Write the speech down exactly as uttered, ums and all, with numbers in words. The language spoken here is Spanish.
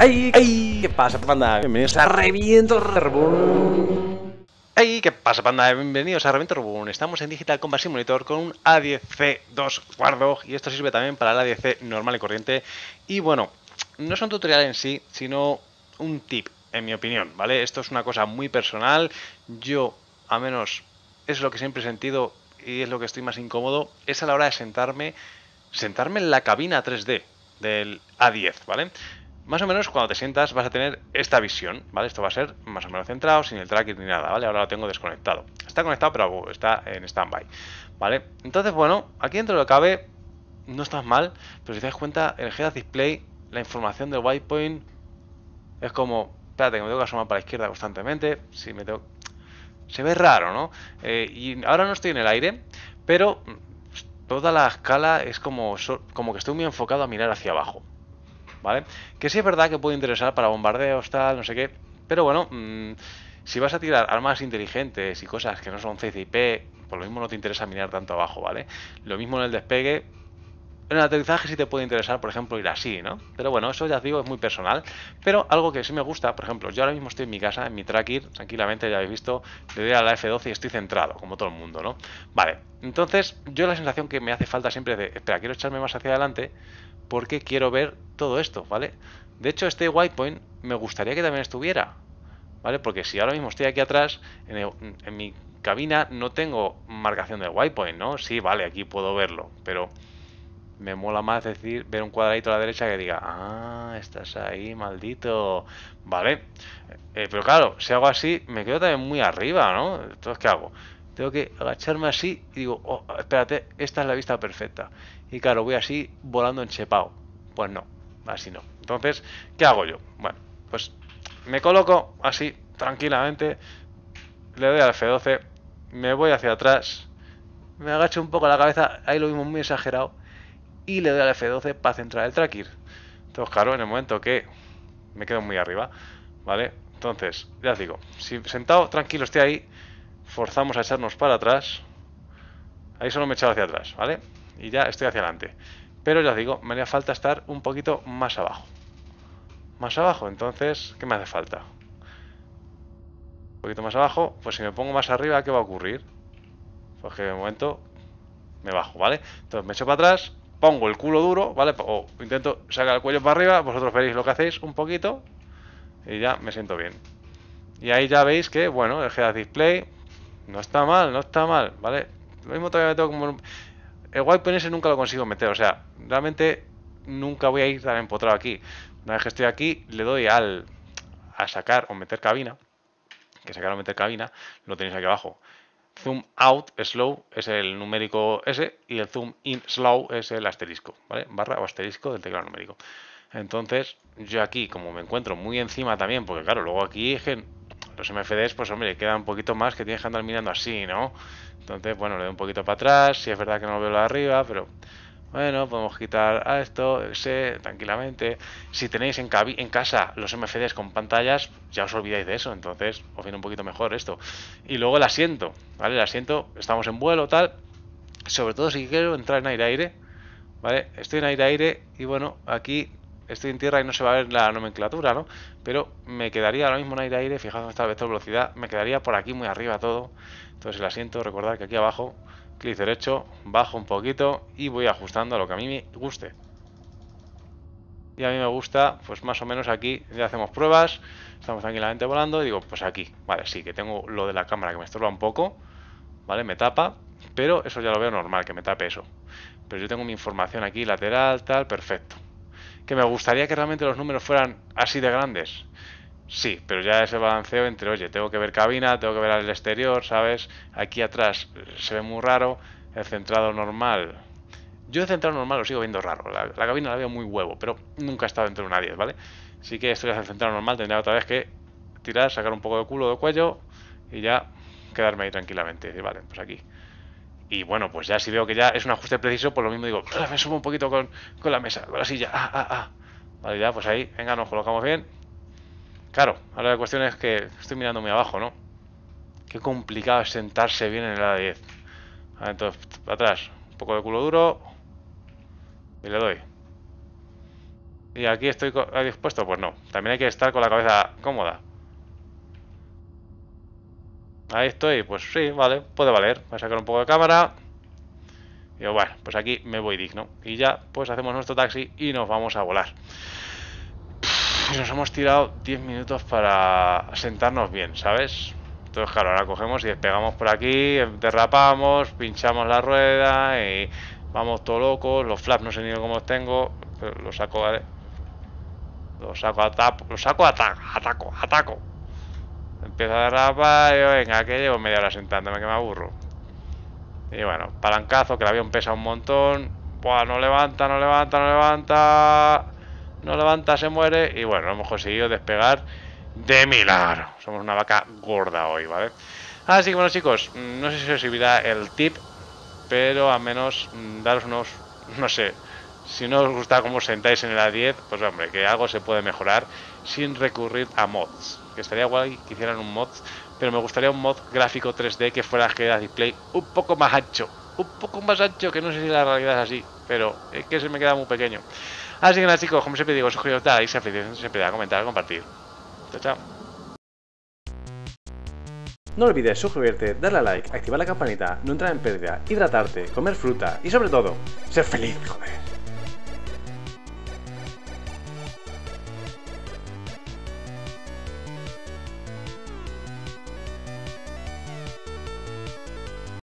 ¡Ay! ¡Ay! ¿Qué pasa, panda? Bienvenidos a Reviento Reborn. ¡Hey! ¿Qué pasa, panda? Bienvenidos a Reviento Reborn. Estamos en Digital Combat Simulator con un A diez C dos Wardog y esto sirve también para el A diez C normal y corriente. Y bueno, no es un tutorial en sí, sino un tip, en mi opinión, ¿vale? Esto es una cosa muy personal. Yo, a menos, es lo que siempre he sentido y es lo que estoy más incómodo, es a la hora de sentarme, sentarme en la cabina tres D del A diez, ¿vale? Más o menos cuando te sientas vas a tener esta visión, ¿vale? Esto va a ser más o menos centrado, sin el tracking ni nada, ¿vale? Ahora lo tengo desconectado. Está conectado, pero está en standby, ¿vale? Entonces, bueno, aquí dentro de lo que cabe no estás mal, pero si te das cuenta, el Head-Up Display, la información del waypoint es como, espérate, que me tengo que asomar para la izquierda constantemente, si me tengo... Se ve raro, ¿no? Eh, y ahora no estoy en el aire, pero toda la escala es como, como que estoy muy enfocado a mirar hacia abajo, ¿vale? Que sí es verdad que puede interesar para bombardeos, tal, no sé qué, pero bueno, mmm, si vas a tirar armas inteligentes y cosas que no son C C I P, por lo mismo no te interesa mirar tanto abajo, ¿vale? Lo mismo en el despegue. En el aterrizaje sí te puede interesar, por ejemplo, ir así, ¿no? Pero bueno, eso ya os digo, es muy personal. Pero algo que sí me gusta, por ejemplo, yo ahora mismo estoy en mi casa, en mi tracker, tranquilamente, ya habéis visto, le doy a la F doce y estoy centrado, como todo el mundo, ¿no? Vale, entonces yo la sensación que me hace falta siempre es de, espera, quiero echarme más hacia adelante porque quiero ver todo esto, ¿vale? De hecho, este waypoint me gustaría que también estuviera, ¿vale? Porque si ahora mismo estoy aquí atrás, en, el, en mi cabina no tengo marcación del waypoint, ¿no? Sí, vale, aquí puedo verlo, pero... me mola más decir, ver un cuadradito a la derecha que diga, ah, estás ahí, maldito. Vale. Eh, pero claro, si hago así, me quedo también muy arriba, ¿no? Entonces, ¿qué hago? Tengo que agacharme así y digo, oh, espérate, esta es la vista perfecta. Y claro, voy así volando enchepado. Pues no, así no. Entonces, ¿qué hago yo? Bueno, pues me coloco así, tranquilamente, le doy al F doce, me voy hacia atrás, me agacho un poco la cabeza, ahí lo mismo muy exagerado, y le doy al F doce para centrar el tracker. Entonces, claro, en el momento que me quedo muy arriba, ¿vale? Entonces, ya os digo, si sentado tranquilo estoy ahí, forzamos a echarnos para atrás. Ahí solo me he echado hacia atrás, ¿vale? Y ya estoy hacia adelante. Pero ya os digo, me haría falta estar un poquito más abajo. Más abajo, entonces, ¿qué me hace falta? Un poquito más abajo, pues si me pongo más arriba, ¿qué va a ocurrir? Pues que de momento me bajo, ¿vale? Entonces me echo para atrás, pongo el culo duro, ¿vale? O intento sacar el cuello para arriba, vosotros veréis lo que hacéis un poquito y ya me siento bien. Y ahí ya veis que, bueno, el Head-Up Display no está mal, no está mal, ¿vale? Lo mismo todavía me tengo como... El waypoint ese nunca lo consigo meter, o sea, realmente nunca voy a ir tan empotrado aquí. Una vez que estoy aquí, le doy al a sacar o meter cabina, que sacar o meter cabina, lo tenéis aquí abajo. Zoom out slow es el numérico S y el zoom in slow es el asterisco, ¿vale? Barra o asterisco del teclado numérico. Entonces, yo aquí, como me encuentro muy encima también, porque claro, luego aquí es que los M F Ds, pues hombre, queda un poquito más que tienes que andar mirando así, ¿no? Entonces, bueno, le doy un poquito para atrás, si es verdad que no lo veo de arriba, pero bueno, podemos quitar a esto, ese, tranquilamente. Si tenéis en, en casa los M F Ds con pantallas, ya os olvidáis de eso, entonces os viene un poquito mejor esto. Y luego el asiento, ¿vale? El asiento, estamos en vuelo, tal. Sobre todo si quiero entrar en aire-aire, ¿vale? Estoy en aire-aire y bueno, aquí estoy en tierra y no se va a ver la nomenclatura, ¿no? Pero me quedaría ahora mismo en aire-aire, fijaos dónde está el vector velocidad, me quedaría por aquí muy arriba todo. Entonces el asiento, recordad que aquí abajo, clic derecho, bajo un poquito y voy ajustando a lo que a mí me guste. Y a mí me gusta, pues más o menos aquí, ya hacemos pruebas, estamos tranquilamente volando y digo, pues aquí, vale, sí, que tengo lo de la cámara que me estorba un poco, ¿vale? Me tapa, pero eso ya lo veo normal, que me tape eso. Pero yo tengo mi información aquí lateral, tal, perfecto. ¿Que me gustaría que realmente los números fueran así de grandes? Sí, pero ya ese balanceo entre, oye, tengo que ver cabina, tengo que ver al exterior, ¿sabes? Aquí atrás se ve muy raro, el centrado normal. Yo el centrado normal lo sigo viendo raro, la, la cabina la veo muy huevo, pero nunca he estado dentro de una diez, ¿vale? Así que esto ya es el centrado normal, tendría otra vez que tirar, sacar un poco de culo de cuello y ya quedarme ahí tranquilamente. Decir, vale, pues aquí. Y bueno, pues ya si veo que ya es un ajuste preciso, pues lo mismo digo, me subo un poquito con, con la mesa, con la silla. Ah, ah, ah. Vale, ya, pues ahí, venga, nos colocamos bien. Claro, ahora la cuestión es que estoy mirando muy abajo, ¿no? Qué complicado es sentarse bien en el A diez. Vale, entonces, para atrás, un poco de culo duro. Y le doy. ¿Y aquí estoy dispuesto? Pues no. También hay que estar con la cabeza cómoda. Ahí estoy. Pues sí, vale. Puede valer. Voy a sacar un poco de cámara. Y bueno, pues aquí me voy digno. Y ya, pues hacemos nuestro taxi y nos vamos a volar. Y nos hemos tirado diez minutos para sentarnos bien, ¿sabes? Entonces, claro, ahora cogemos y despegamos por aquí, derrapamos, pinchamos la rueda y vamos todo locos. Los flaps no sé ni cómo los tengo, pero los saco, ¿vale? Los saco a tapo, los saco a ta ataco, ataco. Empiezo a derrapar y venga, que llevo media hora sentándome, que me aburro. Y bueno, palancazo, que el avión pesa un montón. Buah, no levanta, no levanta, no levanta. No levanta, se muere. Y bueno, hemos conseguido despegar de milagro. Somos una vaca gorda hoy, ¿vale? Así que bueno, chicos, no sé si os servirá el tip, pero al menos daros unos, no sé, si no os gusta cómo os sentáis en el A diez, pues hombre, que algo se puede mejorar sin recurrir a mods. Que estaría guay que hicieran un mod, pero me gustaría un mod gráfico tres D que fuera que display un poco más ancho. Un poco más ancho, que no sé si la realidad es así, pero es que se me queda muy pequeño. Así que nada, chicos, como siempre digo, suscribiros, dale, like, siempre da, comentar, compartir. Chao, chao. No olvides suscribirte, darle a like, activar la campanita, no entrar en pérdida, hidratarte, comer fruta y sobre todo, ser feliz, joder.